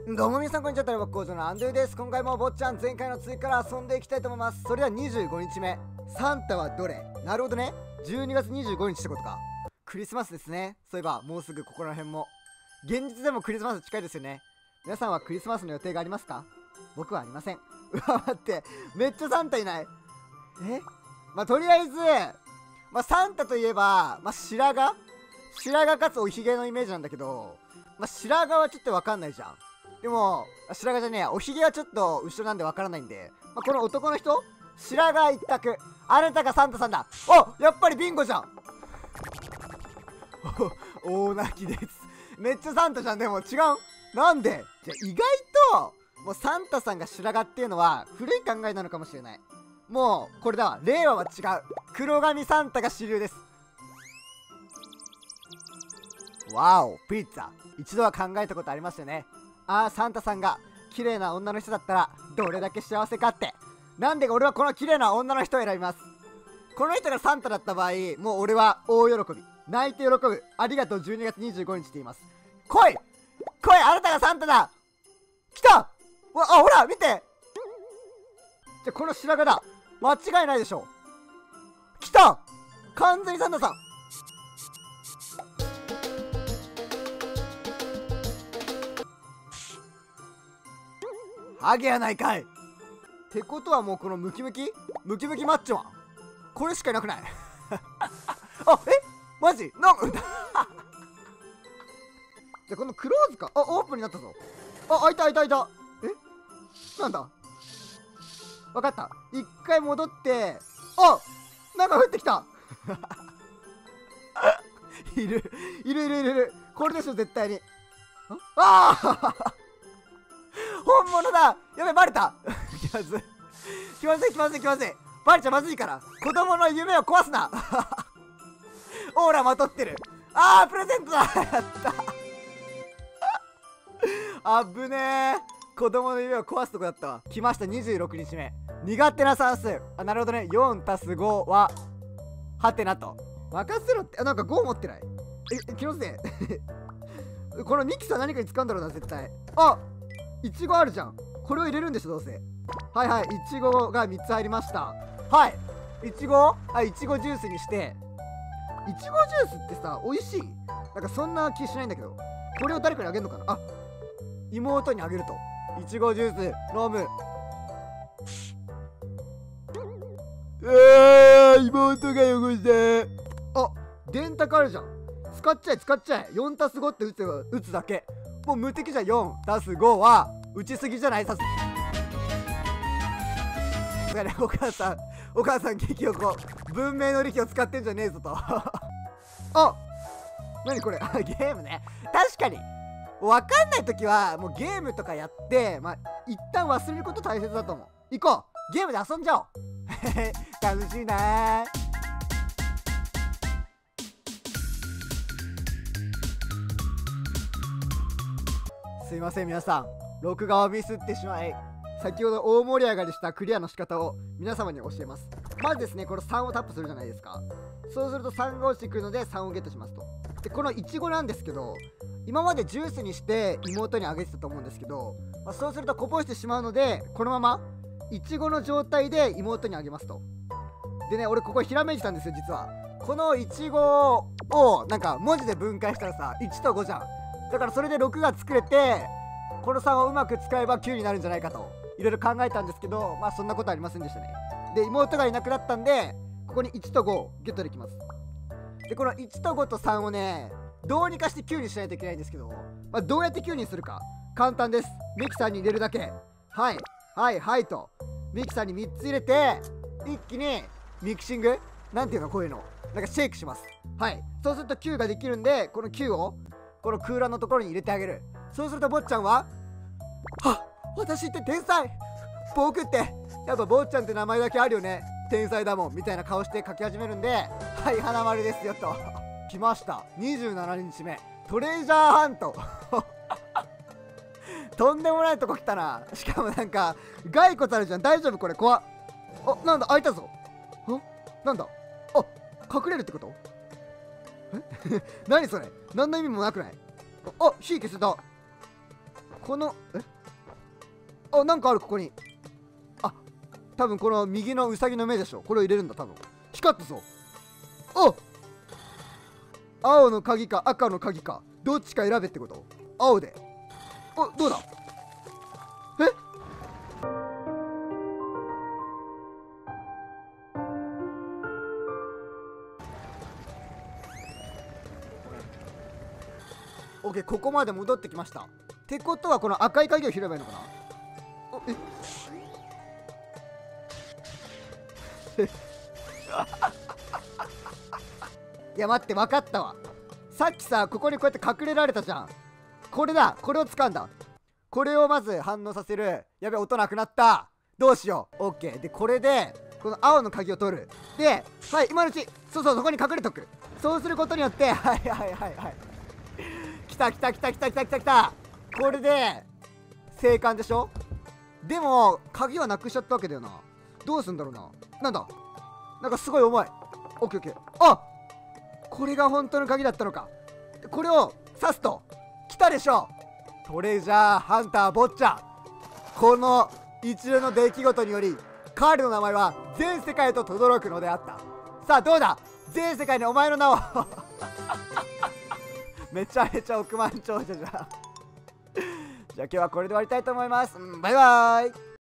どうも皆さんこんにちは、タレバ工場のアンドゥです。今回も坊ちゃん前回の続きから遊んでいきたいと思います。それでは25日目、サンタはどれ？なるほどね、12月25日ってことか。クリスマスですね。そういえばもうすぐここら辺も現実でもクリスマス近いですよね。皆さんはクリスマスの予定がありますか？僕はありません。うわ、待って、めっちゃサンタいない。とりあえずサンタといえば白髪かつおひげのイメージなんだけど、白髪はちょっとわかんないじゃん。でも白髪じゃねえや、おひげはちょっと後ろなんでわからないんで、この男の人白髪一択、あなたがサンタさんだ。お、やっぱりビンゴじゃん。大泣きです。めっちゃサンタじゃん。でも違う、なんでじゃあ意外ともうサンタさんが白髪っていうのは古い考えなのかもしれない。もうこれだわ、令和は違う、黒髪サンタが主流です。わお、ピッツァ、一度は考えたことありますよね。ああ、サンタさんが綺麗な女の人だったらどれだけ幸せかって。なんで俺はこの綺麗な女の人を選びます。この人がサンタだった場合、もう俺は大喜び、泣いて喜ぶ、ありがとう12月25日って言います。来い来い、あなたがサンタだ。来た。あ、ほら見て、じゃあこの白髪だ、間違いないでしょ。来た、完全にサンタさん。ハゲやないかい。ってことはもうこのムキムキマッチョマン、これしかいなくない？あ、マジなんかじゃあこのクローズか。あ、オープンになったぞ。あ、開いた。なんだ、わかった。一回戻って、あ、なんか降ってきた。いる。これでしょ絶対に。ああ本物だ。やべ、バレた。気まずい。バレちゃまずいから、子供の夢を壊すな。オーラまとってる。あー、プレゼントだ。やったあぶねー、子供の夢を壊すとこだったわ。来ました、26日目、苦手な算数。あ、なるほどね、4+5ははてなと。任せろって。あ、なんか5持ってない？気のせい。このミキサー何かに使うんだろうな絶対。あ、いちごあるじゃん。これを入れるんでしょどうせ。はい、いちごが3つ入りました。はい、いちごジュースにして。いちごジュースってさ、美味しい？なんかそんな気しないんだけど。これを誰かにあげるのかな。あ、妹にあげると。いちごジュース飲む。妹が汚した。あ、電卓あるじゃん。使っちゃえ。4+5 って打つだけ。もう無敵じゃん。4+5 は打ちすぎじゃない？さすがにお母さん激横、文明の利器を使ってんじゃねえぞと。あ、何これ。あ、ゲームね。確かに分かんない時はもうゲームとかやって、一旦忘れること大切だと思う。行こう、ゲームで遊んじゃおう。楽しいなー。すいません皆さん、録画をミスってしまい、先ほど大盛り上がりしたクリアの仕方を皆様に教えます。まずですね、この3をタップするじゃないですか。そうすると3が落ちてくるので3をゲットしますと。でこのいちごなんですけど、今までジュースにして妹にあげてたと思うんですけど、そうするとこぼしてしまうので、このままいちごの状態で妹にあげますと。でね、俺ここひらめいてたんですよ実は。このいちごをなんか文字で分解したらさ、1と5じゃん。だからそれで6が作れて、この3をうまく使えば9になるんじゃないかといろいろ考えたんですけど、そんなことありませんでしたね。で妹がいなくなったんで、ここに1と5をゲットできます。でこの1と5と3をね、どうにかして9にしないといけないんですけど、どうやって9にするか簡単です。ミキサーに入れるだけ。はいとミキサーに3つ入れて、一気にミキシング、なんていうの、こういうのなんかシェイクします。はい、そうすると9ができるんで、この9をこの空欄のところに入れてあげる。そうすると坊ちゃんは、私って天才、僕ってやっぱ坊ちゃんって名前だけあるよね、天才だもんみたいな顔して書き始めるんで、はい、花丸ですよと。来ました27日目、トレジャーハント。とんでもないとこ来たな。しかもなんか骸骨あるじゃん。大丈夫これ？怖っ。あ、なんだ、開いたぞ。なんだ、あ、隠れるってこと？何それ、何の意味もなくない？あ、火消せた。 このあ、なんかある、ここに。あ、多分この右のウサギの目でしょ。これを入れるんだ、多分。光ったぞ。お、青の鍵か赤の鍵か、どっちか選べってこと？青で。お、どうだ？え？オッケー、ここまで戻ってきました。ってことはこの赤い鍵を拾えばいいのかな？お、いや待って、分かったわ。さっきさ、ここにこうやって隠れられたじゃん。これだ、これを掴んだ。これをまず反応させる。やべ、音なくなった。どうしよう。オッケー。でこれでこの青の鍵を取る。で、はい、今のうち、そうそう、そこに隠れとく。そうすることによって、はいはいはいはい、来た来た来た来た来た来た来た。これで生還でしょ。でも鍵はなくしちゃったわけだよな。どうすんだろうな。なんだ、なんかすごい重い。オッケーオッケー。あ、これが本当の鍵だったのか。これを刺すと来たでしょ。トレジャーハンター坊ちゃん。この一連の出来事により彼の名前は全世界へと轟くのであった。さあどうだ、全世界にお前の名をめちゃめちゃ億万長者じゃんじゃあ今日はこれで終わりたいと思います。バイバーイ。